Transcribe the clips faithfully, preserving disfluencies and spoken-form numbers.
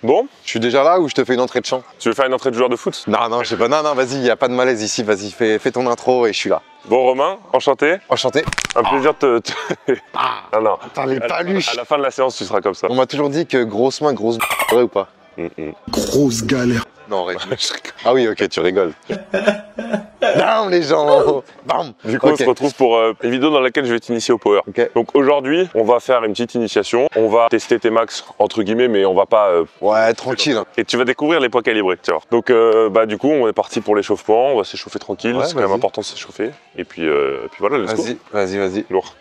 Bon, je suis déjà là ou je te fais une entrée de chant? Tu veux faire une entrée de joueur de foot? Non, non, je sais pas. Non, non, vas-y, il n'y a pas de malaise ici. Vas-y, fais, fais ton intro et je suis là. Bon, Romain, enchanté. Enchanté. Un plaisir de te. te... Ah, ah non. Putain, les À la, paluches. à la fin de la séance, tu seras comme ça. On m'a toujours dit que grosse main, grosse b***, vrai ou pas? Mm -mm. Grosse galère. Non, arrête. Ah oui, ok, tu rigoles. Bam, les gens. Bam. Du coup, okay. on se retrouve pour euh, une vidéo dans laquelle je vais t'initier au power. Okay. Donc aujourd'hui, on va faire une petite initiation. On va tester tes max, entre guillemets, mais on va pas... Euh, ouais, tranquille. Et tu vas découvrir les poids calibrés, tu vois. Donc, euh, bah, du coup, on est parti pour l'échauffement. On va s'échauffer tranquille. Ouais, c'est quand même important de s'échauffer. Et puis, euh, puis voilà, let's go. Vas-y, vas-y, vas-y. Lourd.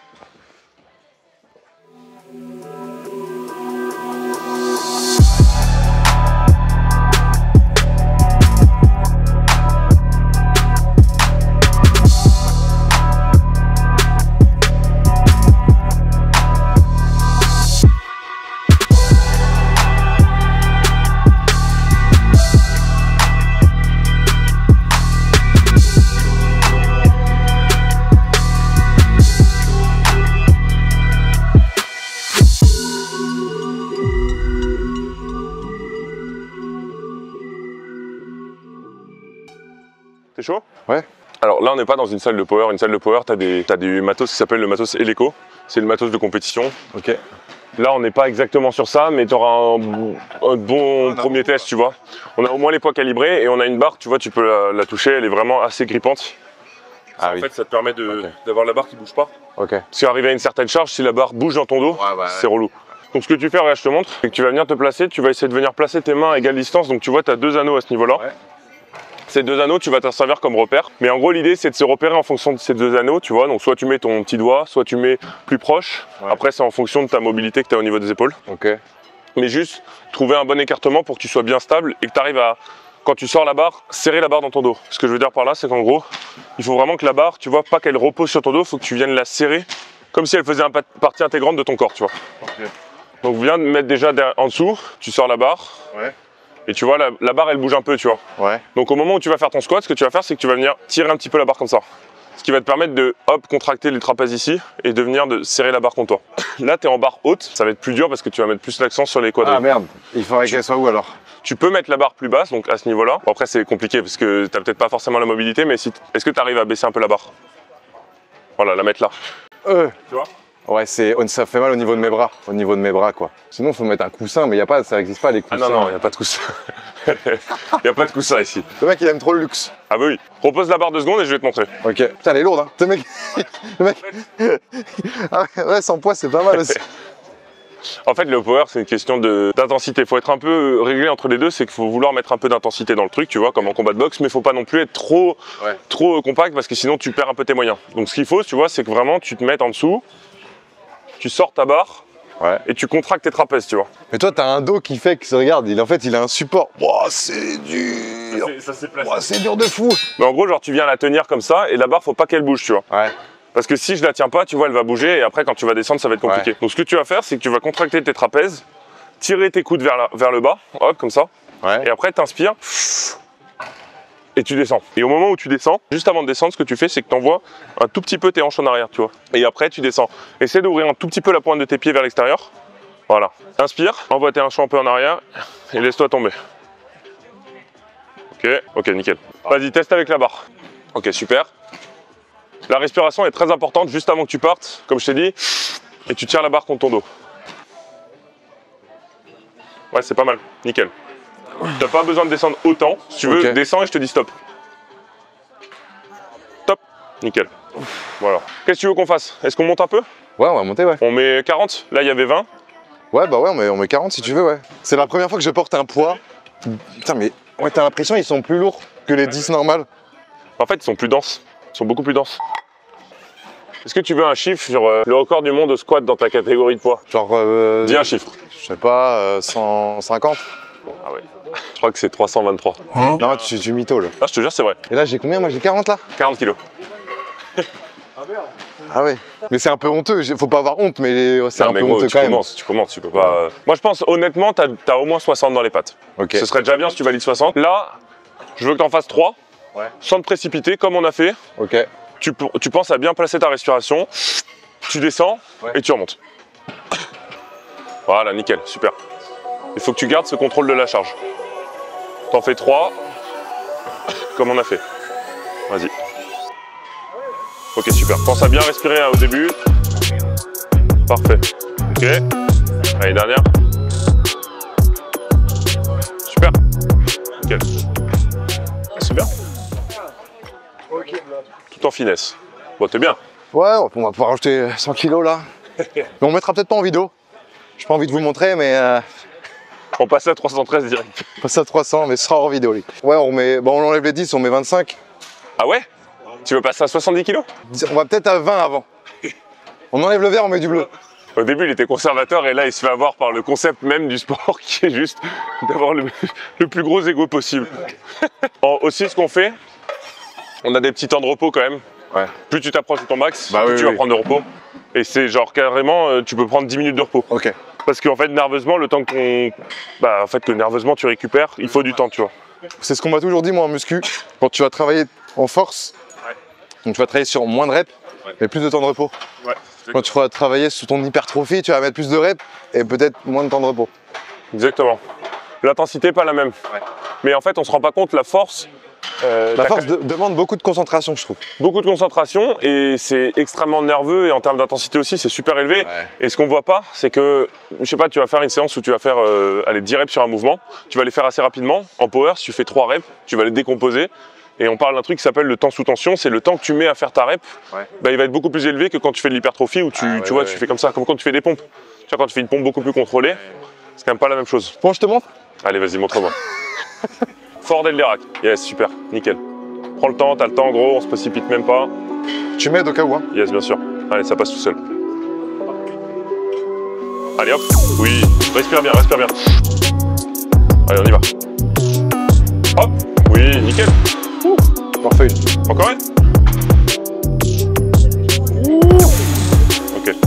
T'es chaud? Ouais. Alors là, on n'est pas dans une salle de power. Une salle de power, t'as des, t'as des matos qui s'appelle le matos Eleco. C'est le matos de compétition. Ok. Là, on n'est pas exactement sur ça, mais tu auras un, un bon oh, premier test, tu vois. On a au moins les poids calibrés et on a une barre, tu vois, tu peux la, la toucher, elle est vraiment assez grippante. Ah, en oui. fait, ça te permet d'avoir okay. la barre qui bouge pas. Ok. Parce qu'arrivé à une certaine charge, si la barre bouge dans ton dos, ouais, ouais, c'est ouais. relou. Donc ce que tu fais, regarde, je te montre, c'est que tu vas venir te placer, tu vas essayer de venir placer tes mains à égale distance. Donc tu vois, tu as deux anneaux à ce niveau-là. Ouais. Ces deux anneaux, tu vas t'en servir comme repère. Mais en gros, l'idée, c'est de se repérer en fonction de ces deux anneaux, tu vois. Donc, soit tu mets ton petit doigt, soit tu mets plus proche. Ouais. Après, c'est en fonction de ta mobilité que tu as au niveau des épaules. Ok. Mais juste trouver un bon écartement pour que tu sois bien stable et que tu arrives à, quand tu sors la barre, serrer la barre dans ton dos. Ce que je veux dire par là, c'est qu'en gros, il faut vraiment que la barre, tu vois, pas qu'elle repose sur ton dos, il faut que tu viennes la serrer comme si elle faisait une partie intégrante de ton corps, tu vois. Okay. Donc, viens de mettre déjà en dessous, tu sors la barre. Ouais. Et tu vois, la, la barre, elle bouge un peu, tu vois. Ouais. Donc au moment où tu vas faire ton squat, ce que tu vas faire, c'est que tu vas venir tirer un petit peu la barre comme ça. Ce qui va te permettre de, hop, contracter les trapèzes ici et de venir de serrer la barre contre toi. Là, tu es en barre haute, ça va être plus dur parce que tu vas mettre plus l'accent sur les quadris. Ah merde, il faudrait qu'elle soit où alors? Tu peux mettre la barre plus basse, donc à ce niveau-là. Bon, après, c'est compliqué parce que tu n'as peut-être pas forcément la mobilité, mais si est-ce que tu arrives à baisser un peu la barre? Voilà, la mettre là. Euh. Tu vois? Ouais, ça fait mal au niveau de mes bras, au niveau de mes bras quoi. Sinon, il faut mettre un coussin, mais y a pas, ça n'existe pas les coussins. Ah non, non, il n'y a pas de coussin. Il n'y a pas de coussin ici. Le mec, il aime trop le luxe. Ah bah oui. Repose la barre deux secondes et je vais te montrer. Ok. Putain, elle est lourde, hein. Le mec... le mec... ah ouais, sans poids, c'est pas mal aussi. En fait, le power, c'est une question d'intensité. Il faut être un peu réglé entre les deux, c'est qu'il faut vouloir mettre un peu d'intensité dans le truc, tu vois, comme en combat de boxe, mais il ne faut pas non plus être trop, ouais. trop compact parce que sinon, tu perds un peu tes moyens. Donc, ce qu'il faut, tu vois, c'est que vraiment, tu te mettes en dessous. Tu sors ta barre ouais. et tu contractes tes trapèzes, tu vois. Mais toi, tu as un dos qui fait que, regarde, il, en fait, il a un support. Oh, c'est dur. Ça s'est placé. Oh, c'est dur de fou. Mais en gros, genre, tu viens la tenir comme ça et la barre, faut pas qu'elle bouge, tu vois. Ouais. Parce que si je la tiens pas, tu vois, elle va bouger et après, quand tu vas descendre, ça va être compliqué. Ouais. Donc, ce que tu vas faire, c'est que tu vas contracter tes trapèzes, tirer tes coudes vers, la, vers le bas, hop, comme ça. Ouais. Et après, t'inspires. Et tu descends. Et au moment où tu descends, juste avant de descendre, ce que tu fais, c'est que tu envoies un tout petit peu tes hanches en arrière, tu vois. Et après, tu descends. Essaie d'ouvrir un tout petit peu la pointe de tes pieds vers l'extérieur. Voilà. Inspire, envoie tes hanches un peu en arrière et laisse-toi tomber. Ok, ok, nickel. Vas-y, teste avec la barre. Ok, super. La respiration est très importante juste avant que tu partes, comme je t'ai dit, et tu tires la barre contre ton dos. Ouais, c'est pas mal, nickel. Tu n'as pas besoin de descendre autant. Si tu veux, okay. descends et je te dis stop. Top. Nickel. Voilà. Qu'est-ce que tu veux qu'on fasse? Est-ce qu'on monte un peu? Ouais, on va monter, ouais. On met quarante? Là, il y avait vingt. Ouais, bah ouais, on met, on met quarante si tu veux, ouais. C'est la première fois que je porte un poids. Putain, mais ouais, t'as l'impression qu'ils sont plus lourds que les dix normales. En fait, ils sont plus denses. Ils sont beaucoup plus denses. Est-ce que tu veux un chiffre sur euh, le record du monde de squat dans ta catégorie de poids? Genre... Euh, Dis un chiffre. Je sais pas, euh, cent cinquante? Ah ouais. Je crois que c'est trois cent vingt-trois. Hein? Non, tu, tu mytho là. Ah, je te jure, c'est vrai. Et là, j'ai combien? Moi, j'ai quarante là. quarante kilos. Ah merde. Ah ouais. Mais c'est un peu honteux. Faut pas avoir honte, mais c'est un mais peu gros, honteux tu quand commences, même. Tu commences, tu peux pas. Moi, je pense honnêtement, t'as as au moins soixante dans les pattes. Ok. Ce serait déjà bien si tu valides soixante. Là, je veux que t'en fasses trois. Ouais. Sans te précipiter, comme on a fait. Ok. Tu, tu penses à bien placer ta respiration. Tu descends ouais. et tu remontes. Voilà, nickel, super. Il faut que tu gardes ce contrôle de la charge. T'en fais trois, comme on a fait. Vas-y. Ok, super. Pense à bien respirer hein, au début. Parfait. Ok. Allez, dernière. Super. Nickel. Super. Tout en finesse. Bon, t'es bien. Ouais, on va pouvoir rajouter cent kilos là. Mais on mettra peut-être pas en vidéo. J'ai pas envie de vous montrer, mais... Euh... On passe à trois cent treize direct. On passe à trois cents, mais ce sera hors vidéo. Lui. Ouais, on met... Bon, on enlève les dix, on met vingt-cinq. Ah ouais? Tu veux passer à soixante-dix kilos? On va peut-être à vingt avant. On enlève le vert, on met du bleu. Au début, il était conservateur et là, il se fait avoir par le concept même du sport qui est juste d'avoir le, le plus gros ego possible. Bon, aussi, ce qu'on fait, on a des petits temps de repos quand même. Ouais. Plus tu t'approches de ton max, bah, plus oui, tu oui. vas prendre de repos. Et c'est genre carrément, tu peux prendre dix minutes de repos. Ok. Parce qu'en fait, nerveusement, le temps qu'on, bah, en fait, que nerveusement tu récupères, il faut du temps, tu vois. C'est ce qu'on m'a toujours dit, moi, en muscu. Quand tu vas travailler en force, ouais. Donc tu vas travailler sur moins de reps, ouais. Mais plus de temps de repos. Ouais. Quand tu vas travailler sur ton hypertrophie, tu vas mettre plus de reps et peut-être moins de temps de repos. Exactement. L'intensité, pas la même. Ouais. Mais en fait, on se rend pas compte, la force... Euh, la force de, demande beaucoup de concentration, je trouve. Beaucoup de concentration et c'est extrêmement nerveux et en termes d'intensité aussi, c'est super élevé. Ouais. Et ce qu'on voit pas, c'est que, je sais pas, tu vas faire une séance où tu vas faire euh, allez, dix reps sur un mouvement, tu vas les faire assez rapidement. En power, si tu fais trois reps, tu vas les décomposer. Et on parle d'un truc qui s'appelle le temps sous tension, c'est le temps que tu mets à faire ta rep, ouais. Bah, il va être beaucoup plus élevé que quand tu fais de l'hypertrophie où tu, ah, ouais, tu vois, ouais, tu ouais. fais comme ça, comme quand tu fais des pompes. Tu vois, quand tu fais une pompe beaucoup plus contrôlée, ouais. C'est quand même pas la même chose. Bon, je te montre. Allez, vas-y, montre-moi. Fort dès le Derac. Yes, super, nickel. Prends le temps, t'as le temps, gros, on se précipite même pas. Tu m'aides au cas où, hein? Yes, bien sûr. Allez, ça passe tout seul. Allez, hop. Oui, respire bien, respire bien. Allez, on y va. Hop. Oui, nickel. Ouh. Parfait. Encore une. Ouh. Ok.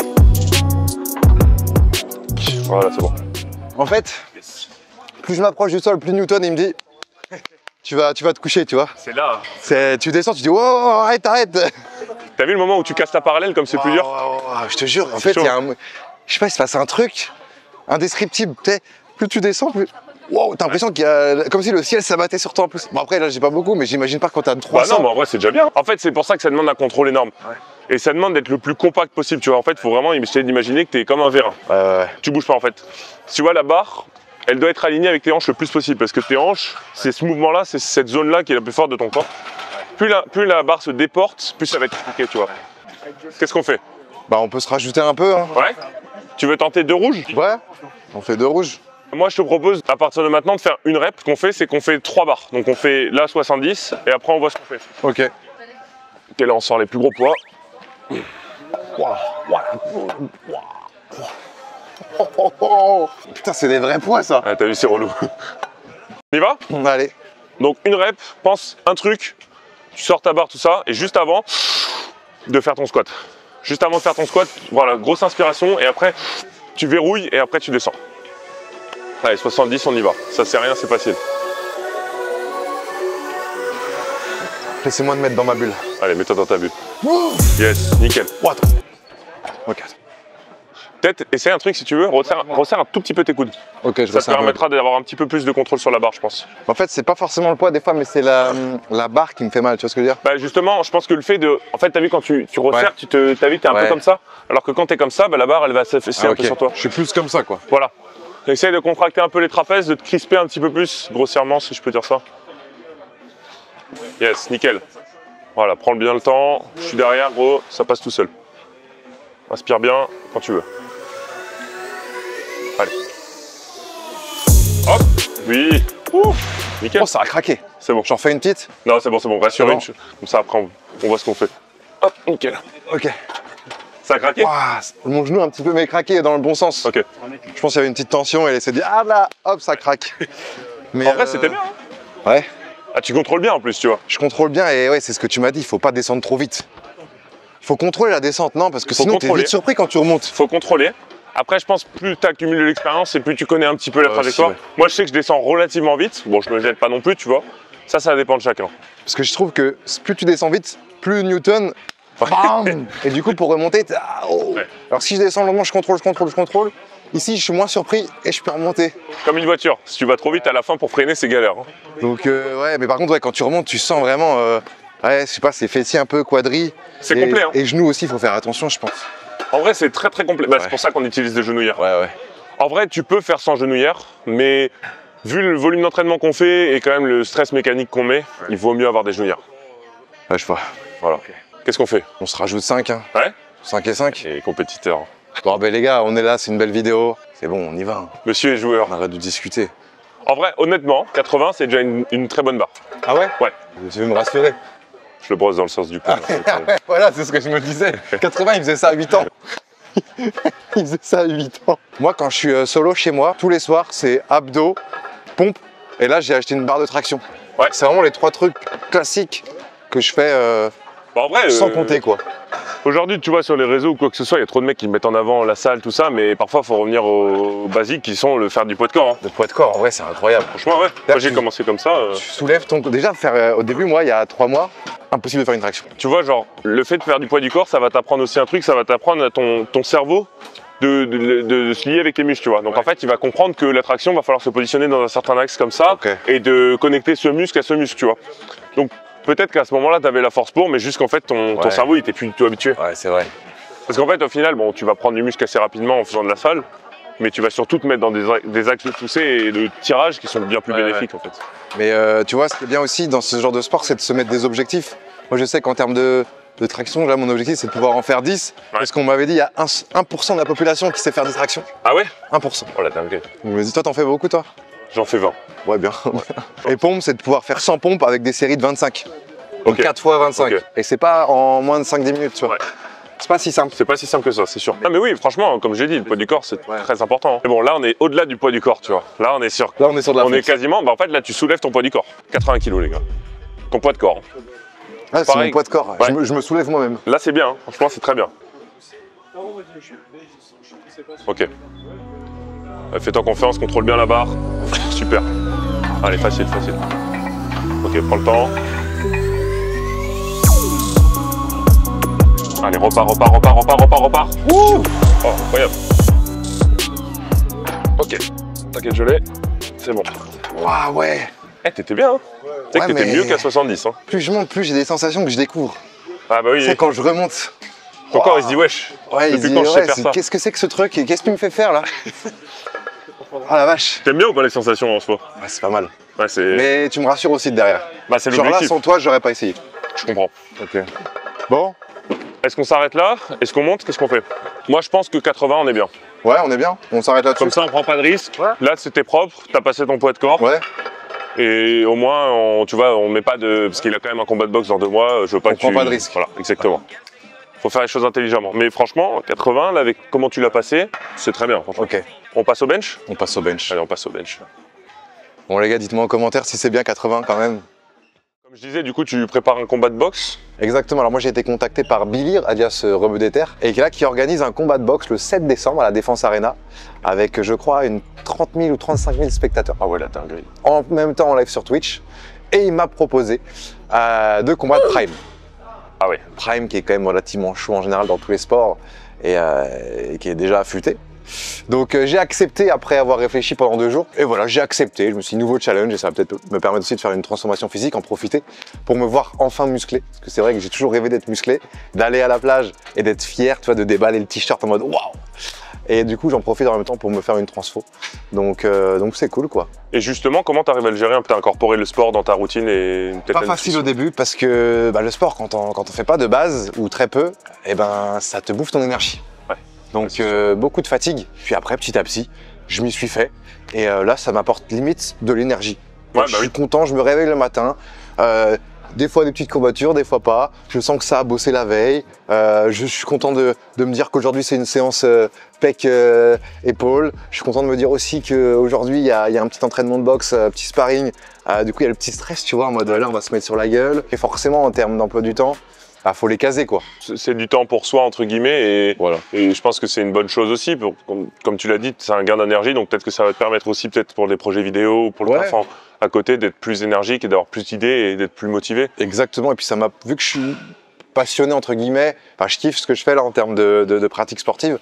Voilà, c'est bon. En fait, yes. Plus je m'approche du sol, plus Newton, il me dit... Tu vas, tu vas te coucher, tu vois. C'est là. Tu descends, tu dis oh, arrête, arrête. T'as vu le moment où tu casses ta parallèle comme c'est oh, plus dur? oh, oh, je te jure, en fait, il y a un. Je sais pas, il se passe un truc indescriptible. Plus tu descends, plus. Wow, t'as l'impression qu'il y a. Comme si le ciel s'abattait sur toi en plus. Bon, après, là, j'ai pas beaucoup, mais j'imagine pas quand t'as trois cents. Bah non, mais en vrai, c'est déjà bien. En fait, c'est pour ça que ça demande un contrôle énorme. Ouais. Et ça demande d'être le plus compact possible, tu vois. En fait, il faut vraiment essayer d'imaginer que t'es comme un vérin. Ouais, ouais, ouais. Tu bouges pas, en fait. Tu vois, la barre. Elle doit être alignée avec tes hanches le plus possible parce que tes hanches, c'est ce mouvement-là, c'est cette zone-là qui est la plus forte de ton corps. Plus la, plus la barre se déporte, plus ça va être compliqué, tu vois. Qu'est-ce qu'on fait? Bah, on peut se rajouter un peu. Hein. Ouais. Tu veux tenter deux rouges? Ouais. On fait deux rouges. Moi, je te propose à partir de maintenant de faire une rep. Ce qu'on fait, c'est qu'on fait trois barres. Donc, on fait là soixante-dix et après, on voit ce qu'on fait. Ok. Ok, là, on sort les plus gros poids. Wow. Wow. Wow. Oh, oh, oh. Putain, c'est des vrais poids, ça. Ah, t'as vu, c'est relou. On y va? Allez. Donc, une rep, pense un truc, tu sors ta barre, tout ça, et juste avant de faire ton squat. Juste avant de faire ton squat, voilà, grosse inspiration, et après, tu verrouilles, et après, tu descends. Allez, soixante-dix, on y va. Ça, c'est rien, c'est facile. Laissez-moi me mettre dans ma bulle. Allez, mets-toi dans ta bulle. Ouh. Yes, nickel. What? Ok. Peut-être essaye un truc si tu veux, resserre, resserre un tout petit peu tes coudes. Ok, je ça te permettra d'avoir un petit peu plus de contrôle sur la barre, je pense. En fait, c'est pas forcément le poids des fois, mais c'est la, la barre qui me fait mal, tu vois ce que je veux dire? Bah justement, je pense que le fait de... En fait, t'as vu quand tu, tu resserres, ouais. tu te, t'as vu que t'es un ouais. peu comme ça, alors que quand t'es comme ça, bah, la barre, elle va s'affaisser ah, un okay. peu sur toi. Je suis plus comme ça, quoi. Voilà. Essaye de contracter un peu les trapèzes, de te crisper un petit peu plus, grossièrement, si je peux dire ça. Yes, nickel. Voilà, prends bien le temps. Je suis derrière, gros, ça passe tout seul. Inspire bien quand tu veux. Allez. Hop. Oui. Ouh. Nickel. Oh, ça a craqué. C'est bon. J'en fais une petite? Non, c'est bon, c'est bon. Reste sur une. Comme ça, après, on, on voit ce qu'on fait. Hop, nickel. Ok. Ça a craqué? Wow, mon genou un petit peu mais craqué dans le bon sens. Ok. Je pense qu'il y avait une petite tension et elle s'est dit ah là, hop, ça craque. Mais en vrai, euh... c'était bien. Hein. Ouais. Ah, tu contrôles bien en plus, tu vois. Je contrôle bien et ouais, c'est ce que tu m'as dit. Il faut pas descendre trop vite. Il faut contrôler la descente, non? Parce que faut sinon, t'es vite surpris quand tu remontes. Faut contrôler. Après, je pense plus tu accumules de l'expérience et plus tu connais un petit peu la ouais, trajectoire. Aussi, ouais. Moi, je sais que je descends relativement vite. Bon, je me jette pas non plus, tu vois. Ça, ça dépend de chacun. Parce que je trouve que plus tu descends vite, plus Newton. Bam. Et du coup, pour remonter, ah, oh. Ouais. Alors si je descends lentement, je contrôle, je contrôle, je contrôle. ici, je suis moins surpris et je peux remonter. Comme une voiture, si tu vas trop vite à la fin pour freiner, c'est galère. Hein. Donc euh, ouais, mais par contre, ouais, quand tu remontes, tu sens vraiment, euh, ouais, je sais pas, c'est fessier un peu, quadri. C'est complet. Hein. Et genoux aussi, il faut faire attention, je pense. En vrai, c'est très très complet. Bah, ouais. C'est pour ça qu'on utilise des genouillères. Ouais, ouais. En vrai, tu peux faire sans genouillère, mais vu le volume d'entraînement qu'on fait et quand même le stress mécanique qu'on met, ouais. Il vaut mieux avoir des genouillères. Ouais, je vois. Voilà. Okay. Qu'est-ce qu'on fait? On se rajoute cinq. Hein. Ouais. cinq et cinq. Et compétiteurs. Bon, ben les gars, on est là, c'est une belle vidéo. C'est bon, on y va. Hein. Monsieur est joueur. On arrête de discuter. En vrai, honnêtement, quatre-vingts, c'est déjà une, une très bonne barre. Ah ouais? Ouais. Tu veux me rassurer? Je le brosse dans le sens du poing. Ah, ouais, voilà, c'est ce que je me disais. quatre-vingts, il faisait ça à huit ans. Il faisait ça à huit ans. Moi, quand je suis solo chez moi, tous les soirs, c'est abdos, pompe. Et là, j'ai acheté une barre de traction. Ouais. C'est vraiment les trois trucs classiques que je fais euh, bah en vrai, sans euh, compter, quoi. Aujourd'hui, tu vois, sur les réseaux ou quoi que ce soit, il y a trop de mecs qui mettent en avant la salle, tout ça, mais parfois, il faut revenir aux basiques qui sont le faire du poids de corps. Hein. Le poids de corps, en vrai, c'est incroyable. Franchement, ouais. Moi, j'ai commencé comme ça. Euh... Tu soulèves ton... Déjà, faire, euh, au début, moi, il y a trois mois, impossible de faire une traction. Tu vois, genre, le fait de faire du poids du corps, ça va t'apprendre aussi un truc, ça va t'apprendre à ton, ton cerveau de, de, de, de se lier avec les muscles, tu vois. Donc, ouais. En fait, il va comprendre que la traction, va falloir se positionner dans un certain axe comme ça, okay. Et de connecter ce muscle à ce muscle, tu vois. Donc, peut-être qu'à ce moment-là, tu avais la force pour, mais juste qu'en fait, ton, ouais. ton cerveau, il était plus du tout habitué. Ouais, c'est vrai. Parce qu'en fait, au final, bon, tu vas prendre du muscle assez rapidement en faisant de la salle, mais tu vas surtout te mettre dans des, des axes de poussée et de tirage qui sont bien plus ouais, bénéfiques, ouais. En fait. Mais euh, tu vois, ce qui est bien aussi dans ce genre de sport, c'est de se mettre des objectifs. Moi, je sais qu'en termes de, de traction, là, mon objectif, c'est de pouvoir en faire dix. Ouais. Parce qu'on m'avait dit, il y a un pour cent de la population qui sait faire des tractions. Ah ouais? un pour cent. Oh la dinguerie. Je me dis, toi, t'en fais beaucoup, toi? J'en fais vingt. Ouais, bien. Ouais. Et pompe, c'est de pouvoir faire cent pompes avec des séries de vingt-cinq. Donc okay. quatre fois vingt-cinq. Okay. Et c'est pas en moins de cinq dix minutes, tu vois. Ouais. C'est pas si simple. C'est pas si simple que ça, c'est sûr. Mais... Ah mais oui, franchement, comme j'ai dit, le poids du corps, c'est ouais. très important. Mais bon, là, on est au-delà du poids du corps, tu vois. Là, on est sur. Là, on est sur de la On fonce. est quasiment. Bah, en fait, là, tu soulèves ton poids du corps. quatre-vingts kilos, les gars. Ton poids de corps. Ah, c'est mon poids de corps. Ouais. Je, me, je me soulève moi-même. Là, c'est bien. Hein. Franchement, c'est très bien. Ok. Fais-toi confiance, contrôle bien la barre. Super. Allez, facile, facile. Ok, prends le temps. Allez, repars, repars, repars, repars, repars, repars. Ouh, oh, incroyable. Ok, t'inquiète, je l'ai. C'est bon. Waouh, ouais. Eh, t'étais bien, hein. Tu sais ouais, que t'étais mieux qu'à soixante-dix. Hein. Plus je monte, plus j'ai des sensations que je découvre. Ah bah oui. C'est quand je remonte. Ton wow. corps, il se dit wesh. Ouais, il se dit, ouais, qu'est-ce que c'est que ce truc et qu'est-ce que tu me fais faire là? Ah la vache. T'aimes bien ou pas les sensations en soi? Ouais, c'est pas mal. Ouais, mais tu me rassures aussi de derrière. Bah c'est l'objectif. Genre là, sans toi, j'aurais pas essayé. Je comprends. Ok. Bon. Est-ce qu'on s'arrête là? Est-ce qu'on monte? Qu'est-ce qu'on fait? Moi, je pense que quatre-vingts, on est bien. Ouais, on est bien. On s'arrête là-dessus. Comme ça, on prend pas de risque. Ouais. Là, c'était propre. T'as passé ton poids de corps. Ouais. Et au moins, on, tu vois, on met pas de... Parce qu'il a quand même un combat de boxe dans deux mois. Je veux pas on que prend tu... pas de risque. Voilà, exactement. Ouais. Faut faire les choses intelligemment. Mais franchement, quatre-vingts, là, avec comment tu l'as passé, c'est très bien. Franchement. Ok. On passe au bench? On passe au bench. Allez, on passe au bench. Bon, les gars, dites-moi en commentaire si c'est bien quatre-vingts quand même. Comme je disais, du coup, tu prépares un combat de boxe? Exactement. Alors moi, j'ai été contacté par Bilir, alias Rebeu des Terres, et là qui organise un combat de boxe le sept décembre à la Défense Arena, avec, je crois, une trente mille ou trente-cinq mille spectateurs. Ah ouais, la dinguerie. En même temps en live sur Twitch. Et il m'a proposé euh, deux combats de Prime. Ah ouais. Prime qui est quand même relativement chaud en général dans tous les sports et, euh, et qui est déjà affûté. Donc euh, j'ai accepté après avoir réfléchi pendant deux jours. Et voilà, j'ai accepté. Je me suis dit nouveau challenge et ça va peut-être me permettre aussi de faire une transformation physique, en profiter pour me voir enfin musclé. Parce que c'est vrai que j'ai toujours rêvé d'être musclé, d'aller à la plage et d'être fier, tu vois, de déballer le t-shirt en mode waouh. Et du coup, j'en profite en même temps pour me faire une transfo. Donc, euh, donc c'est cool, quoi. Et justement, comment tu arrives à le gérer? Tu as incorporé le sport dans ta routine et peut-être pas facile au début parce que bah, le sport, quand on quand on fait pas de base ou très peu, eh ben ça te bouffe ton énergie. Ouais. Donc euh, beaucoup de fatigue. Puis après, petit à petit, je m'y suis fait. Et euh, là, ça m'apporte limite de l'énergie. Ouais, bah je suis oui. content. Je me réveille le matin. Euh, Des fois des petites courbatures, des fois pas. Je sens que ça a bossé la veille. Euh, je suis content de, de me dire qu'aujourd'hui c'est une séance euh, pec euh, épaule. Je suis content de me dire aussi qu'aujourd'hui il y a, y a un petit entraînement de boxe, un petit sparring. Euh, du coup il y a le petit stress, tu vois, en mode là on va se mettre sur la gueule. Et forcément en termes d'emploi du temps, bah, faut les caser quoi. C'est du temps pour soi entre guillemets et, voilà. Et je pense que c'est une bonne chose aussi. Pour, comme, comme tu l'as dit, c'est un gain d'énergie, donc peut-être que ça va te permettre aussi peut-être pour des projets vidéo, pour le ouais. enfant à côté d'être plus énergique et d'avoir plus d'idées et d'être plus motivé. Exactement, et puis ça m'a, vu que je suis passionné entre guillemets, enfin je kiffe ce que je fais là en termes de, de, de pratique sportive,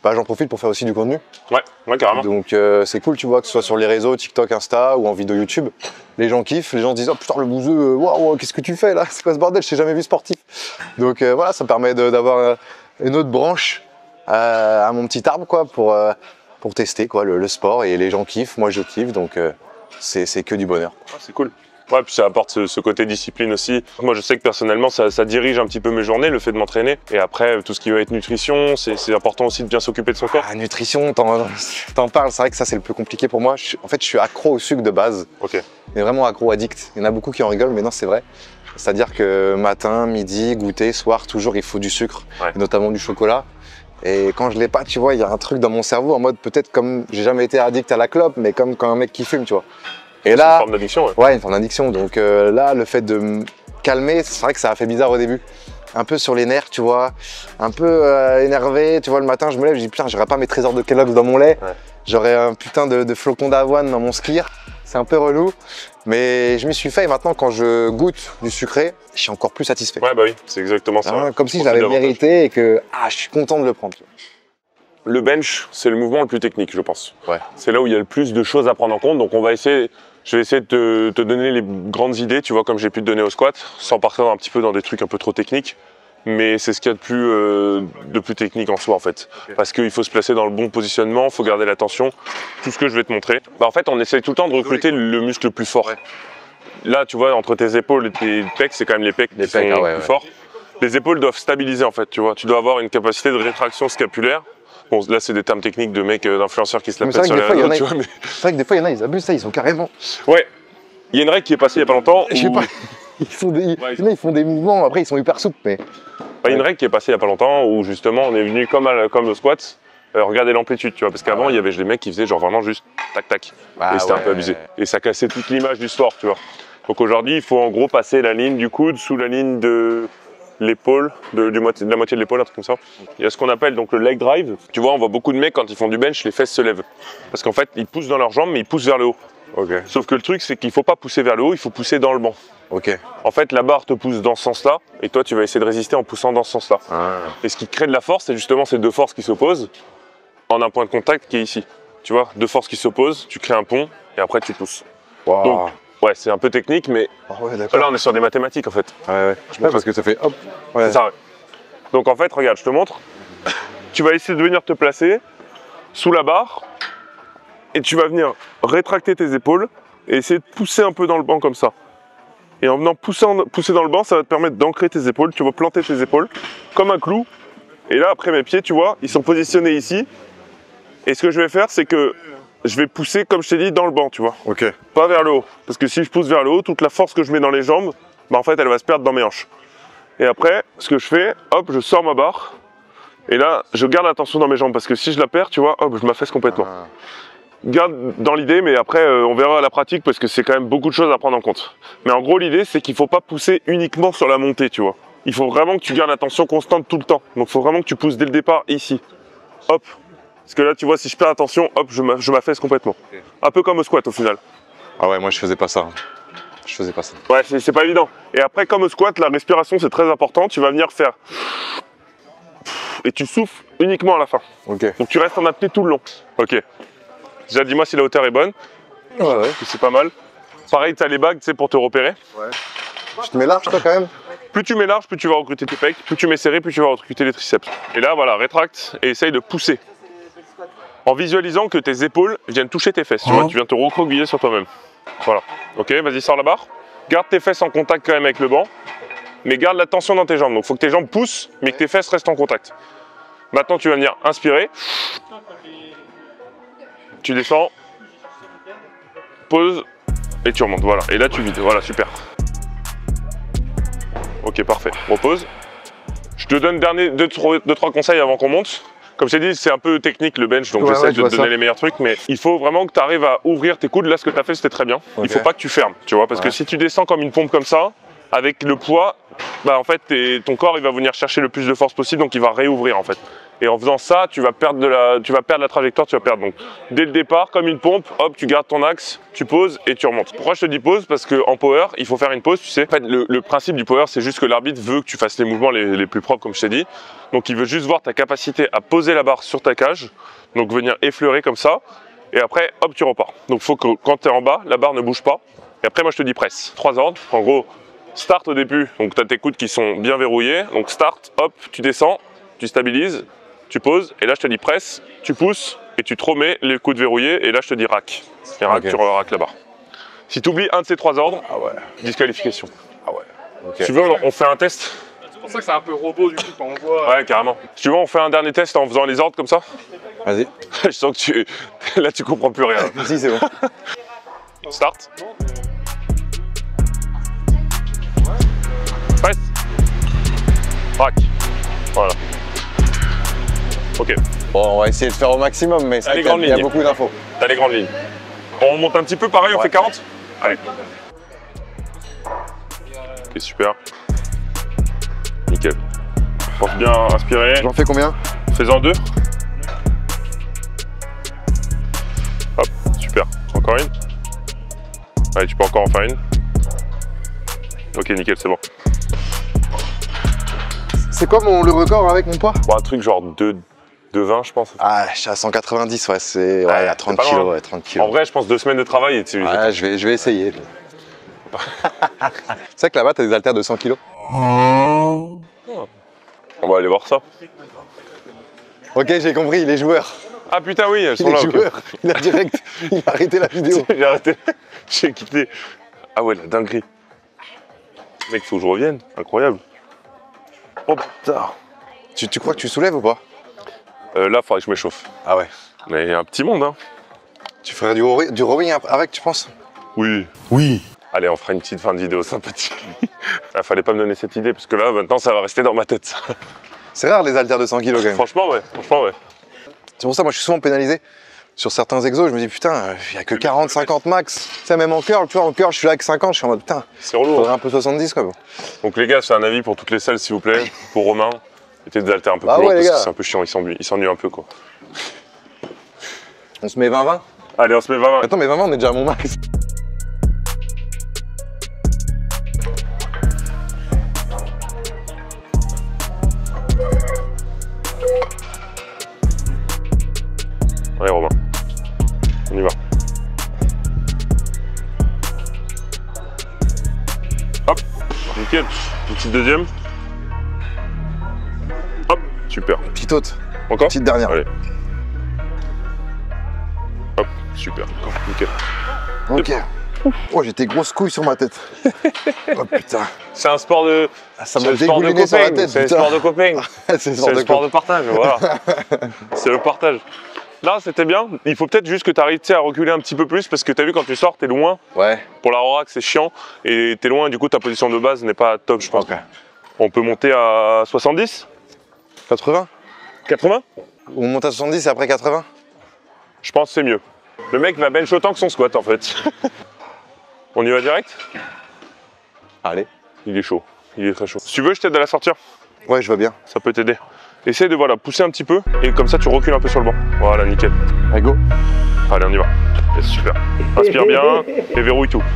bah, j'en profite pour faire aussi du contenu. Ouais, ouais, carrément. Donc euh, c'est cool, tu vois, que ce soit sur les réseaux, TikTok, Insta ou en vidéo YouTube. Les gens kiffent, les gens se disent oh putain le bouseux, waouh, qu'est-ce que tu fais là? C'est quoi ce bordel? Je t'ai jamais vu sportif. Donc euh, voilà, ça me permet d'avoir euh, une autre branche euh, à mon petit arbre, quoi, pour, euh, pour tester quoi, le, le sport. Et les gens kiffent, moi je kiffe, donc euh, c'est que du bonheur. Ah, c'est cool. Ouais, puis ça apporte ce, ce côté discipline aussi. Moi, je sais que personnellement, ça, ça dirige un petit peu mes journées, le fait de m'entraîner. Et après, tout ce qui va être nutrition, c'est important aussi de bien s'occuper de son corps. Ah, nutrition, t'en parles, c'est vrai que ça, c'est le plus compliqué pour moi. Je, en fait, je suis accro au sucre de base. Ok. Mais vraiment accro, addict. Il y en a beaucoup qui en rigolent, mais non, c'est vrai. C'est-à-dire que matin, midi, goûter, soir, toujours, il faut du sucre, ouais. Notamment du chocolat. Et quand je l'ai pas, tu vois, il y a un truc dans mon cerveau en mode peut-être comme j'ai jamais été addict à la clope, mais comme quand un mec qui fume, tu vois. Et là, une forme d'addiction, ouais. Ouais, une forme d'addiction. Donc euh, là, le fait de me calmer, c'est vrai que ça a fait bizarre au début. Un peu sur les nerfs, tu vois, un peu euh, énervé. Tu vois, le matin, je me lève, je dis putain, j'aurais pas mes trésors de Kellogg's dans mon lait. Ouais. J'aurais un putain de, de flocons d'avoine dans mon skir. C'est un peu relou. Mais je m'y suis fait et maintenant, quand je goûte du sucré, je suis encore plus satisfait. Ouais, bah oui, c'est exactement ça. Ah, comme si je l'avais mérité et que ah, je suis content de le prendre. Le bench, c'est le mouvement le plus technique, je pense. Ouais. C'est là où il y a le plus de choses à prendre en compte. Donc on va essayer. Je vais essayer de te, te donner les grandes idées, tu vois, comme j'ai pu te donner au squat, sans partir un petit peu dans des trucs un peu trop techniques. Mais c'est ce qu'il y a de plus, euh, de plus technique en soi, en fait. Okay. Parce qu'il faut se placer dans le bon positionnement, il faut garder l'attention. Tout ce que je vais te montrer. Bah, en fait, on essaye tout le temps de recruter le muscle le plus fort. Ouais. Là, tu vois, entre tes épaules et tes pecs, c'est quand même les pecs qui sont ah ouais, plus ouais. forts. Les épaules doivent stabiliser, en fait, tu vois. Tu dois avoir une capacité de rétraction scapulaire. Bon, là, c'est des termes techniques de mecs, euh, d'influenceurs qui se la pètent sur les réseaux, tu vois. Mais... C'est vrai que des fois, il y en a, ils abusent ça, ils sont carrément... Ouais, il y a une règle qui est passée il n'y a pas longtemps. Je sais où... pas, ils font, des... Ouais, ils... ils font des mouvements, après, ils sont hyper souples, mais... Il y a une règle qui est passée il n'y a pas longtemps où, justement, on est venu comme, à, comme le squat, euh, regarder l'amplitude, tu vois. Parce qu'avant, ah ouais. il y avait des mecs qui faisaient genre vraiment juste tac-tac. Ah et c'était ouais. un peu abusé. Et ça cassait toute l'image du sport, tu vois. Donc aujourd'hui, il faut en gros passer la ligne du coude sous la ligne de... l'épaule, de, de, de la moitié de l'épaule, un truc comme ça. Il y a ce qu'on appelle donc le leg drive. Tu vois, on voit beaucoup de mecs quand ils font du bench, les fesses se lèvent. Parce qu'en fait, ils poussent dans leurs jambes, mais ils poussent vers le haut. Okay. Sauf que le truc, c'est qu'il ne faut pas pousser vers le haut, il faut pousser dans le banc. Okay. En fait, la barre te pousse dans ce sens-là, et toi, tu vas essayer de résister en poussant dans ce sens-là. Ah. Et ce qui crée de la force, c'est justement ces deux forces qui s'opposent en un point de contact qui est ici. Tu vois, deux forces qui s'opposent, tu crées un pont, et après, tu pousses. Wow. Donc, ouais, c'est un peu technique, mais oh ouais, là, on est sur des mathématiques, en fait. Ouais, ouais. Je sais pas, parce que ça fait hop. Ouais. C'est ça, ouais. Donc en fait, regarde, je te montre. Tu vas essayer de venir te placer sous la barre et tu vas venir rétracter tes épaules et essayer de pousser un peu dans le banc comme ça. Et en venant pousser, en, pousser dans le banc, ça va te permettre d'ancrer tes épaules. Tu vas planter tes épaules comme un clou. Et là, après mes pieds, tu vois, ils sont positionnés ici. Et ce que je vais faire, c'est que je vais pousser, comme je t'ai dit, dans le banc, tu vois. Ok. Pas vers le haut. Parce que si je pousse vers le haut, toute la force que je mets dans les jambes, bah en fait, elle va se perdre dans mes hanches. Et après, ce que je fais, hop, je sors ma barre. Et là, je garde la tension dans mes jambes. Parce que si je la perds, tu vois, hop, je m'affaisse complètement. Ah. Garde dans l'idée, mais après, euh, on verra à la pratique parce que c'est quand même beaucoup de choses à prendre en compte. Mais en gros, l'idée, c'est qu'il ne faut pas pousser uniquement sur la montée, tu vois. Il faut vraiment que tu gardes la tension constante tout le temps. Donc, il faut vraiment que tu pousses dès le départ ici. Hop. Parce que là, tu vois, si je perds la tension, hop, je m'affaisse complètement. Okay. Un peu comme au squat au final. Ah ouais, moi, je faisais pas ça. Je faisais pas ça. Ouais, c'est pas évident. Et après, comme au squat, la respiration, c'est très important. Tu vas venir faire... Et tu souffles uniquement à la fin. Okay. Donc, tu restes en apnée tout le long. Ok. Déjà, dis-moi si la hauteur est bonne. Ouais, ouais. C'est pas mal. Pareil, tu as les bagues, tu sais, pour te repérer. Ouais. Je te mets large, toi, quand même. Plus tu mets large, plus tu vas recruter tes pecs. Plus tu mets serré, plus tu vas recruter les triceps. Et là, voilà, rétracte et essaye de pousser. En visualisant que tes épaules viennent toucher tes fesses. Tu vois, tu viens te recroqueviller sur toi-même. Voilà. Ok, vas-y, sors la barre. Garde tes fesses en contact quand même avec le banc. Mais garde la tension dans tes jambes. Donc, il faut que tes jambes poussent, mais que tes fesses restent en contact. Maintenant, tu vas venir inspirer. Tu descends, pause, et tu remontes, voilà. Et là, tu vides, voilà, super. Ok, parfait, repose. Je te donne dernier, deux, trois, deux, trois conseils avant qu'on monte. Comme je t'ai dit, c'est un peu technique le bench, donc ouais, j'essaie ouais, de te donner ça. les meilleurs trucs, mais il faut vraiment que tu arrives à ouvrir tes coudes. Là, ce que tu as fait, c'était très bien. Okay. Il faut pas que tu fermes, tu vois, parce ouais. que si tu descends comme une pompe comme ça, avec le poids, bah en fait, ton corps, il va venir chercher le plus de force possible, donc il va réouvrir, en fait. Et en faisant ça, tu vas perdre de la, tu vas perdre la trajectoire, tu vas perdre. Donc, dès le départ, comme une pompe, hop, tu gardes ton axe, tu poses et tu remontes. Pourquoi je te dis pause? Parce qu'en power, il faut faire une pause, tu sais. En fait, le, le principe du power, c'est juste que l'arbitre veut que tu fasses les mouvements les, les plus propres, comme je t'ai dit. Donc, il veut juste voir ta capacité à poser la barre sur ta cage. Donc, venir effleurer comme ça. Et après, hop, tu repars. Donc, il faut que quand tu es en bas, la barre ne bouge pas. Et après, moi, je te dis presse. Trois ordres. En gros, start au début. Donc, tu as tes coudes qui sont bien verrouillés. Donc, start, hop, tu descends, tu stabilises. Tu poses, et là je te dis presse, tu pousses, et tu te remets les coudes verrouillés, et là je te dis rack. Et rack, okay. Tu rack la barre. Si tu oublies un de ces trois ordres, ah ouais. Disqualification. Ah ouais. Okay. Si tu veux, on fait un test. C'est pour ça que c'est un peu robot du coup quand on voit. Ouais, carrément. Si tu veux, on fait un dernier test en faisant les ordres comme ça. Vas-y. Je sens que tu... là tu comprends plus rien. Si, c'est bon. Start. Presse. Rack. Voilà. Ok. Bon, on va essayer de faire au maximum, mais ça, il y a, y a beaucoup d'infos. T'as les grandes lignes. On monte un petit peu pareil, on ouais. fait quarante. Allez. Ok, super. Nickel. Pense bien inspirer. J'en fais combien? Fais-en deux. Hop, super. Encore une. Allez, tu peux encore en faire une. Ok, nickel, c'est bon. C'est quoi mon, le record avec mon poids? Bon, un truc genre deux vingt, je pense. Ah, je suis à cent quatre-vingt-dix, ouais, c'est ouais, ouais, à trente kilos, ouais, trente kilos. En vrai, je pense deux semaines de travail et tu... Ouais, je vais, je vais essayer. Tu sais que là-bas, t'as des haltères de cent kilos. On va aller voir ça. Ok, j'ai compris, les joueurs. Ah putain, oui, elles sont les là. Joueurs. Okay. Il a direct, il a arrêté la vidéo. J'ai arrêté, j'ai quitté. Ah ouais, la dinguerie. Mec, faut que je revienne, incroyable. Oh putain. Tu, tu crois que tu soulèves ou pas? euh, Là, il faudrait que je m'échauffe. Ah ouais. Mais il y a un petit monde, hein. Tu ferais du rowing, du rowing avec, tu penses? Oui. Oui. Allez, on fera une petite fin de vidéo sympathique. Il fallait pas me donner cette idée, parce que là, maintenant, ça va rester dans ma tête. C'est rare les haltères de cent kilos quand même. Franchement, ouais. Franchement, ouais. C'est pour ça, moi, je suis souvent pénalisé. Sur certains exos, je me dis, putain, il n'y a que quarante cinquante max. Tu sais, même en curl, tu vois, en curl, je suis là avec cinquante, je suis en mode, putain, c'est relou. Faudrait un peu soixante-dix, quoi. Donc, les gars, c'est un avis pour toutes les salles, s'il vous plaît. Pour Romain, mettez des haltères un peu ah plus ouais, lourds, parce gars. que c'est un peu chiant, il s'ennuie un peu, quoi. On se met vingt vingt? Allez, on se met vingt vingt. Attends, mais vingt vingt, on est déjà à mon max. Allez, Romain, on y va. Hop, nickel. Une petite deuxième. Hop, super. Petite haute. Encore? Petite dernière. Allez. Hop, super. Nickel. Ok. Oh, j'ai des grosses couilles sur ma tête. Oh putain. C'est un sport de. Ah, ça m'a dégouliné sur la tête. C'est un sport de copain. C'est le sport, sport de partage, voilà. C'est le partage. Là, c'était bien. Il faut peut-être juste que tu arrives à reculer un petit peu plus parce que tu as vu, quand tu sors, tu es loin. Ouais. Pour la rorac, c'est chiant. Et tu es loin, du coup, ta position de base n'est pas top, je pense. Okay. On peut monter à soixante-dix? quatre-vingts? quatre-vingts? On monte à soixante-dix et après quatre-vingts? Je pense que c'est mieux. Le mec va bench autant que son squat, en fait. On y va direct? Allez. Il est chaud. Il est très chaud. Si tu veux, je t'aide à la sortir. Ouais, je veux bien. Ça peut t'aider. Essaye de voilà, pousser un petit peu et comme ça tu recules un peu sur le banc. Voilà, nickel. Allez, go. Allez, on y va. Yes, super. Inspire bien et verrouille tout.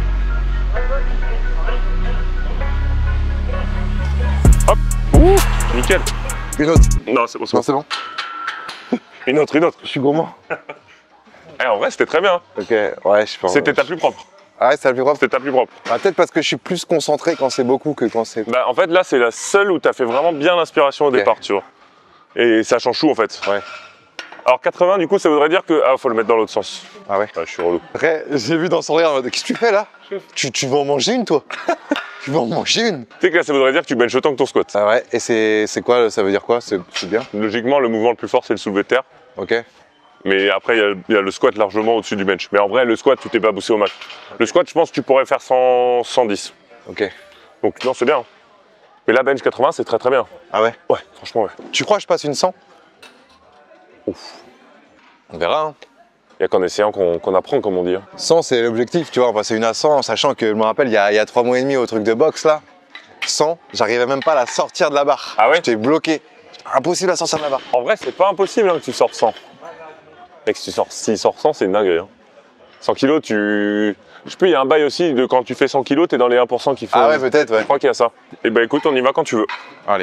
Hop. Ouh, nickel. Une autre. Non, c'est bon. Non, c'est bon. Une autre, une autre. Je suis gourmand. Eh, en vrai, c'était très bien. Ok, ouais, je pense. C'était ta plus propre. Ah ouais, c'est la plus propre. C'était ta plus propre. Ah, peut-être parce que je suis plus concentré quand c'est beaucoup que quand c'est... Bah, en fait, là, c'est la seule où tu as fait vraiment bien l'inspiration au okay. départ, tu vois. Et ça change tout, en fait. Ouais. Alors, quatre-vingts, du coup, ça voudrait dire que... Ah, faut le mettre dans l'autre sens. Ah ouais? Ouais, je suis relou. Après, j'ai vu dans son regard, qu'est-ce que tu fais, là? tu, tu vas en manger une, toi? Tu vas en manger une? Tu sais que là, ça voudrait dire que tu benches autant que ton squat. Ah ouais, et c'est quoi? Ça veut dire quoi? C'est bien? Logiquement, le mouvement le plus fort, c'est le soulevé de terre. Ok. Mais après, il y, y a le squat largement au-dessus du bench. Mais en vrai, le squat, tu t'es pas poussé au max. Le squat, je pense que tu pourrais faire cent, cent dix. Ok. Donc non, c'est bien. Mais là, bench quatre-vingts, c'est très très bien. Ah ouais? Ouais, franchement, ouais. Tu crois que je passe une cent? Ouf. On verra, hein. Il n'y a qu'en essayant qu'on qu'on apprend, comme on dit. Hein. cent, c'est l'objectif, tu vois. On passait une à cent, sachant que, je me rappelle, il y a, il y a trois mois et demi au truc de boxe, là. cent, j'arrivais même pas à la sortir de la barre. Ah ouais? J'étais bloqué. Impossible à sortir de la barre. En vrai, c'est pas impossible hein, que tu sortes cent. Mec, si tu sors, s'il sort cent, c'est une dinguerie. Hein. cent kilos, tu... Je sais plus, il y a un bail aussi de quand tu fais cent kilos, t'es dans les un pour cent qu'il faut. Ah ouais, peut-être, ouais. Je crois qu'il y a ça. Et bah écoute, on y va quand tu veux. Allez.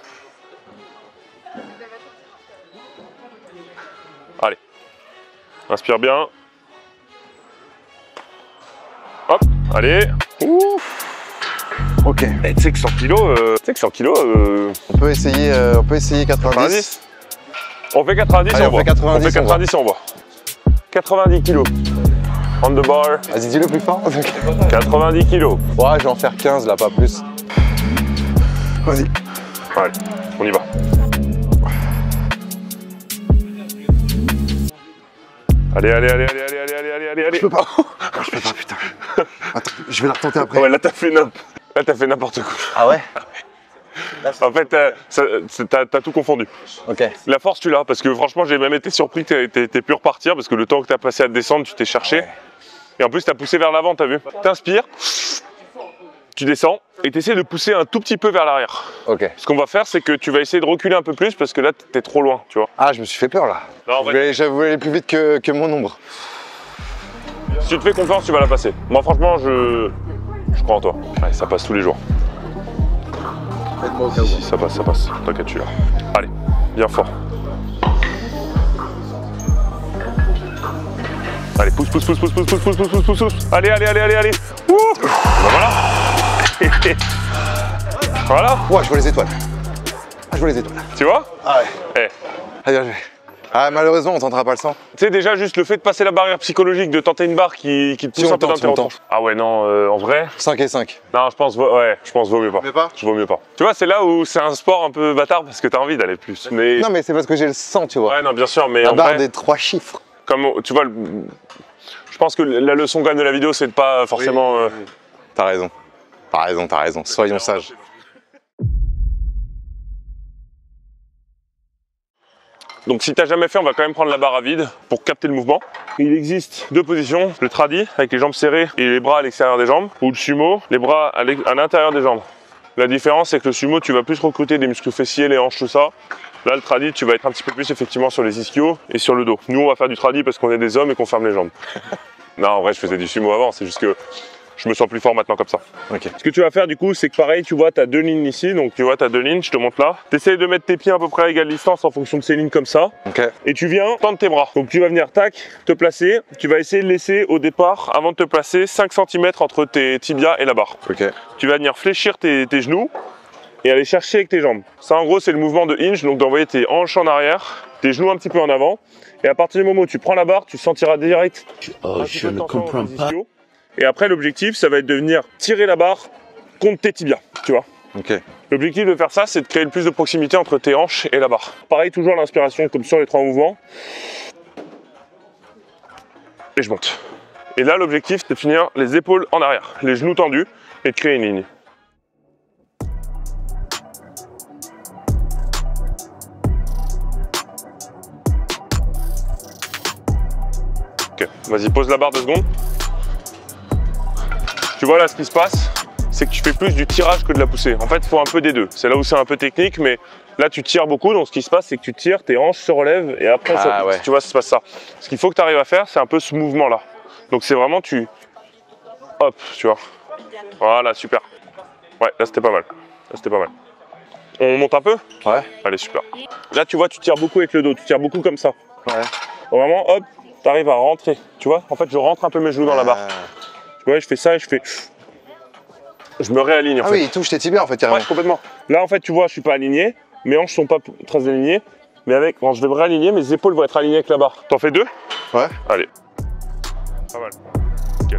Allez. Inspire bien. Hop, allez. Ouf. Ok. Et tu sais que cent kilos, euh, tu sais que cent kilos, euh... On peut essayer, euh, on peut essayer quatre-vingt-dix. quatre-vingt-dix. On fait quatre-vingt-dix, Allez, on, on voit. fait quatre-vingt-dix, on fait quatre-vingt-dix, on voit. quatre-vingt-dix kilos. On the bar. Vas-y, dis-le plus fort. quatre-vingt-dix kilos. Ouais, je vais en faire quinze là, pas plus. Vas-y. Allez, on y va. Allez, allez, allez, allez, allez, allez, allez, allez, allez. Je peux pas. Je peux pas, putain. Attends, je vais la retenter après. Ouais, là t'as fait n'importe Là t'as fait n'importe quoi. Ah ouais? En fait, t'as t'as tout confondu. Ok. La force, tu l'as, parce que franchement, j'ai même été surpris que t'aies pu repartir, parce que le temps que t'as passé à te descendre, tu t'es cherché. Ouais. Et en plus, t'as poussé vers l'avant, t'as vu? T'inspires, tu descends, et t'essaies de pousser un tout petit peu vers l'arrière. Ok. Ce qu'on va faire, c'est que tu vas essayer de reculer un peu plus, parce que là, t'es trop loin, tu vois. Ah, je me suis fait peur là. Non, en vrai... Je voulais aller plus vite que, que mon ombre. Si tu te fais confiance, tu vas la passer. Moi, franchement, je, je crois en toi. Ouais, ça passe tous les jours. Au cas où. Si, ça passe, ça passe. T'inquiète, tu là. Allez, bien fort. Allez, pousse, pousse, pousse, pousse, pousse, pousse, pousse, pousse, pousse, pousse, pousse. Allez, allez, allez, allez, allez. Ouh. Ben voilà. Voilà. Ouais, je vois les étoiles. Ah, je vois les étoiles. Tu vois? Ah ouais. Eh. Allez, allez. Ah, malheureusement, on tentera pas le cent. Tu sais, déjà, juste le fait de passer la barrière psychologique, de tenter une barre qui, qui te pousse si un peu dans tes retranches. Ah ouais, non, euh, en vrai. cinq et cinq. Non, je pense, ouais, je pense vaut mieux pas. Mais pas Je vaut mieux pas. Tu vois, c'est là où c'est un sport un peu bâtard parce que t'as envie d'aller plus. Mais... Non, mais c'est parce que j'ai le cent, tu vois. Ouais, non, bien sûr, mais. La en barre vrai, des trois chiffres. Comme, tu vois, le... je pense que la leçon quand même de la vidéo, c'est de pas forcément. Oui, euh... oui, oui. T'as raison. T'as raison, t'as raison. Soyons sages. Donc si t'as jamais fait, on va quand même prendre la barre à vide pour capter le mouvement. Il existe deux positions, le tradi avec les jambes serrées et les bras à l'extérieur des jambes, ou le sumo, les bras à l'intérieur des jambes. La différence, c'est que le sumo, tu vas plus recruter des muscles fessiers, les hanches, tout ça. Là, le tradi, tu vas être un petit peu plus effectivement sur les ischios et sur le dos. Nous, on va faire du tradi parce qu'on est des hommes et qu'on ferme les jambes. Non, en vrai, je faisais du sumo avant, c'est juste que je me sens plus fort maintenant comme ça. Okay. Ce que tu vas faire du coup, c'est que pareil, tu vois, tu as deux lignes ici, donc tu vois, tu as deux lignes, je te montre là. Tu essayes de mettre tes pieds à peu près à égale distance en fonction de ces lignes comme ça. Okay. Et tu viens tendre tes bras. Donc tu vas venir, tac, te placer. Tu vas essayer de laisser au départ, avant de te placer, cinq centimètres entre tes tibias et la barre. Okay. Tu vas venir fléchir tes, tes genoux et aller chercher avec tes jambes. Ça, en gros, c'est le mouvement de hinge, donc d'envoyer tes hanches en arrière, tes genoux un petit peu en avant. Et à partir du moment où tu prends la barre, tu sentiras direct oh, un je petit peu de ne tension comprends dans les pas. ischios. Et après, l'objectif, ça va être de venir tirer la barre contre tes tibias, tu vois. Okay. L'objectif de faire ça, c'est de créer le plus de proximité entre tes hanches et la barre. Pareil, toujours l'inspiration, comme sur les trois mouvements. Et je monte. Et là, l'objectif, c'est de finir les épaules en arrière, les genoux tendus, et de créer une ligne. Ok, vas-y, pose la barre deux secondes. Tu vois là ce qui se passe, c'est que tu fais plus du tirage que de la poussée. En fait, il faut un peu des deux. C'est là où c'est un peu technique, mais là tu tires beaucoup. Donc ce qui se passe, c'est que tu tires, tes hanches se relèvent et après, ah, ça, ouais. tu vois, ça se passe ça. Ce qu'il faut que tu arrives à faire, c'est un peu ce mouvement-là. Donc c'est vraiment tu, hop, tu vois. Voilà, super. Ouais, là c'était pas mal. Là c'était pas mal. On monte un peu? Ouais. Allez, super. Là, tu vois, tu tires beaucoup avec le dos. Tu tires beaucoup comme ça. Ouais. Vraiment, hop, tu arrives à rentrer. Tu vois, en fait, je rentre un peu mes genoux dans la barre. Tu vois, je fais ça et je fais... Je me réaligne en ah fait. Ah oui, il touche tes tibias en fait, carrément. Ouais, complètement. Là en fait, tu vois, je suis pas aligné. Mes hanches sont pas très alignées. Mais avec, quand je vais me réaligner, mes épaules vont être alignées avec la barre. T'en fais deux? Ouais. Allez. Pas mal. Ok.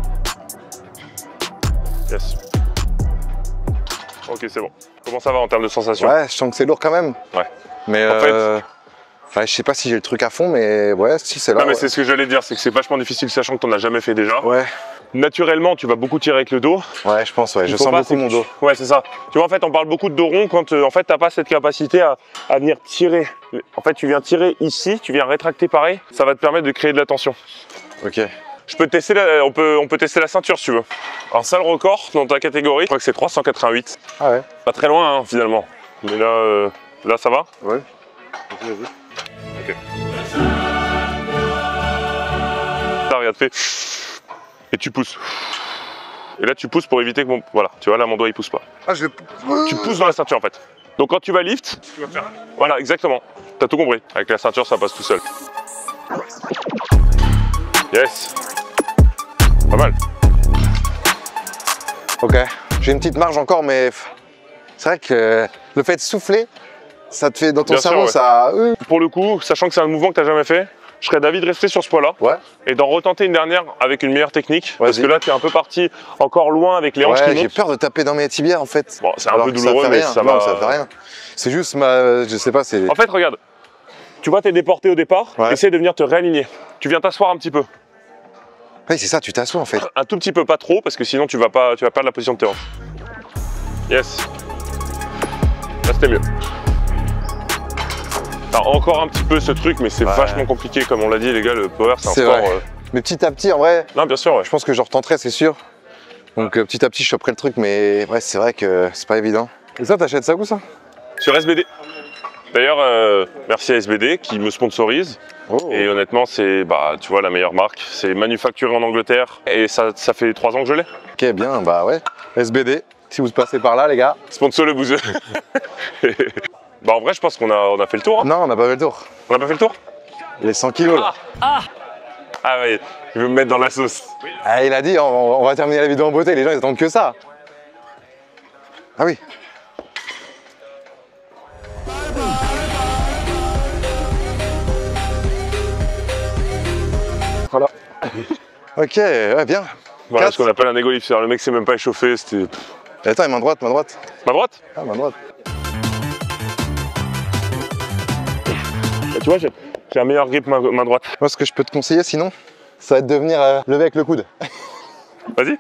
Yes. Ok, c'est bon. Comment ça va en termes de sensation? Ouais, je sens que c'est lourd quand même. Ouais. Mais en euh... fait... Enfin, je sais pas si j'ai le truc à fond, mais ouais, si c'est là. Non, mais ouais. c'est ce que j'allais dire, c'est que c'est vachement difficile, sachant que t'en as jamais fait déjà. Ouais. Naturellement, tu vas beaucoup tirer avec le dos. Ouais, je pense, ouais. Je sens pas, beaucoup mon dos. Ouais, c'est ça. Tu vois, en fait, on parle beaucoup de dos rond quand, euh, en fait, t'as pas cette capacité à, à venir tirer. En fait, tu viens tirer ici, tu viens rétracter pareil. Ça va te permettre de créer de la tension. Ok. Je peux tester la, on peut, on peut tester la ceinture si tu veux. Alors ça, le record dans ta catégorie, je crois que c'est trois cent quatre-vingt-huit. Ah ouais. Pas très loin, hein, finalement. Mais là, euh, là, ça va. Ouais. Vas-y, vas-y. Ok. Ça, regarde, fais. Et tu pousses. Et là, tu pousses pour éviter que mon... Voilà, tu vois, là, mon doigt, il pousse pas. Ah, je vais... Tu pousses dans la ceinture, en fait. Donc, quand tu vas lift... Tu vas faire... Voilà, exactement. T'as tout compris. Avec la ceinture, ça passe tout seul. Yes. Pas mal. Ok. J'ai une petite marge encore, mais c'est vrai que le fait de souffler, ça te fait dans ton Bien cerveau, sûr, ouais. ça... Pour le coup, sachant que c'est un mouvement que tu n'as jamais fait, je serais d'avis de rester sur ce poids-là Ouais. et d'en retenter une dernière avec une meilleure technique. Parce que là, tu es un peu parti encore loin avec les hanches ouais, qui j'ai montent. peur de taper dans mes tibias en fait. Bon, c'est un Alors peu que douloureux, ça fait mais rien. ça non, va. ça fait rien. C'est juste ma... Je sais pas, c'est... En fait, regarde. Tu vois, tu es déporté au départ. Ouais. Essaye de venir te réaligner. Tu viens t'asseoir un petit peu. Oui, c'est ça, tu t'assois en fait. Un tout petit peu, pas trop, parce que sinon tu vas pas, tu vas perdre la position de tes hanches. Yes. Là, c'était mieux. T'as encore un petit peu ce truc, mais c'est ouais. vachement compliqué, comme on l'a dit, les gars. Le power, c'est un sport. Vrai. Euh... Mais petit à petit, en vrai. Non, bien sûr. Ouais. Je pense que je retenterai, c'est sûr. Donc euh, petit à petit, je choperai le truc, mais ouais, c'est vrai que c'est pas évident. Et ça, t'achètes ça où ça? Sur S B D. D'ailleurs, euh, merci à S B D qui me sponsorise. Oh. Et honnêtement, c'est bah, tu vois, la meilleure marque. C'est manufacturé en Angleterre et ça, ça fait trois ans que je l'ai. Ok, bien, bah ouais. S B D, si vous passez par là, les gars. Sponsor le bouseux. Bah en vrai, je pense qu'on a, on a fait le tour. Hein. Non, on n'a pas fait le tour. On n'a pas fait le tour? Les cent kilos là. Ah, ah. Ah ouais, il veut me mettre dans la sauce. Ah, il a dit, on, on va terminer la vidéo en beauté, les gens ils attendent que ça. Ah oui. Voilà. Ok, ouais, bien. Voilà ce qu'on appelle un ego lift. Le mec s'est même pas échauffé, c'était... Attends, main droite, main droite. Main droite? Ah, main droite. Et tu vois, j'ai un meilleur grip main, main droite. Moi, ce que je peux te conseiller sinon, ça va être de venir euh, lever avec le coude. Vas-y.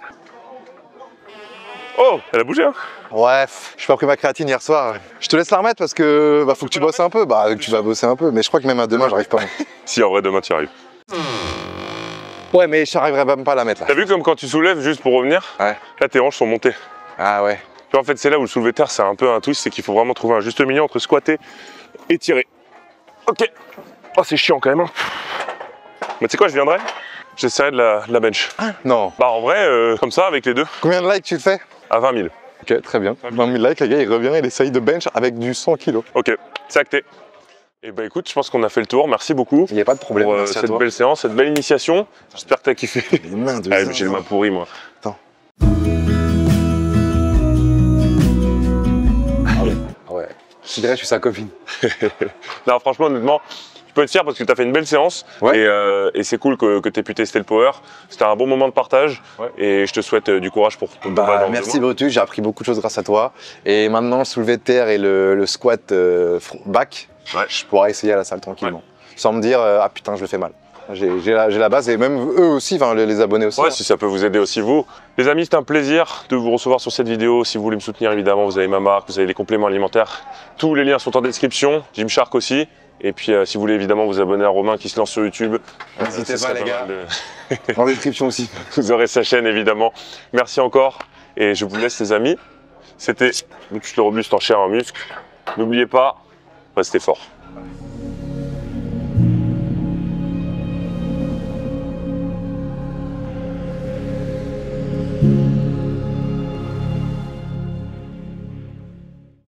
Oh, elle a bougé, hein? Ouais, j'ai pas pris ma créatine hier soir. Je te laisse la remettre parce que bah, faut que tu bosses un peu. Bah, tu vas bosser un peu, mais je crois que même à demain, j'arrive pas. Si, en vrai, demain, tu y arrives. Ouais, mais j'arriverai même pas à la mettre là. T'as vu comme quand tu soulèves, juste pour revenir, ouais. Là, tes hanches sont montées. Ah ouais. Tu vois, en fait, c'est là où le soulevé de terre, c'est un peu un twist, c'est qu'il faut vraiment trouver un juste milieu entre squatter et tirer. Ok. Oh, c'est chiant quand même. Hein. Mais tu sais quoi, je viendrai, j'essaierai de la, de la bench. Ah, non. Bah, en vrai, euh, comme ça, avec les deux. Combien de likes tu le fais? À vingt mille. Ok, très bien. vingt mille likes, les gars, il revient, il essaye de bench avec du cent kilos. Ok, c'est acté. Et bah écoute, je pense qu'on a fait le tour, merci beaucoup. Il n'y a pas de problème, pour euh, merci cette à toi. belle séance, cette belle initiation. J'espère que t'as kiffé. Les mains de ah, j'ai les mains pourries, moi. Attends. Ah ouais, ah ouais. Je dirais que je suis sa copine. Non, franchement, honnêtement, tu peux être fier parce que tu as fait une belle séance. Ouais. Et, euh, et c'est cool que, que tu aies pu tester le power. C'était un bon moment de partage. Ouais. Et je te souhaite euh, du courage pour ton bah, dans merci Brutus, j'ai appris beaucoup de choses grâce à toi. Et maintenant, le soulevé de terre et le, le squat euh, back, ouais. Je pourrai essayer à la salle tranquillement. Ouais. Sans me dire, euh, ah putain, je le fais mal. J'ai la, la base et même eux aussi, enfin les, les abonnés aussi. Ouais, hein. Si ça peut vous aider aussi vous. Les amis, c'est un plaisir de vous recevoir sur cette vidéo. Si vous voulez me soutenir, évidemment, vous avez ma marque, vous avez les compléments alimentaires. Tous les liens sont en description. Gymshark aussi. Et puis, euh, si vous voulez évidemment vous abonner à Romain qui se lance sur YouTube, n'hésitez pas, les gars. De... en description aussi. Vous aurez sa chaîne évidemment. Merci encore. Et je vous laisse, les amis. C'était le robuste en chair et en muscle. N'oubliez pas, restez forts.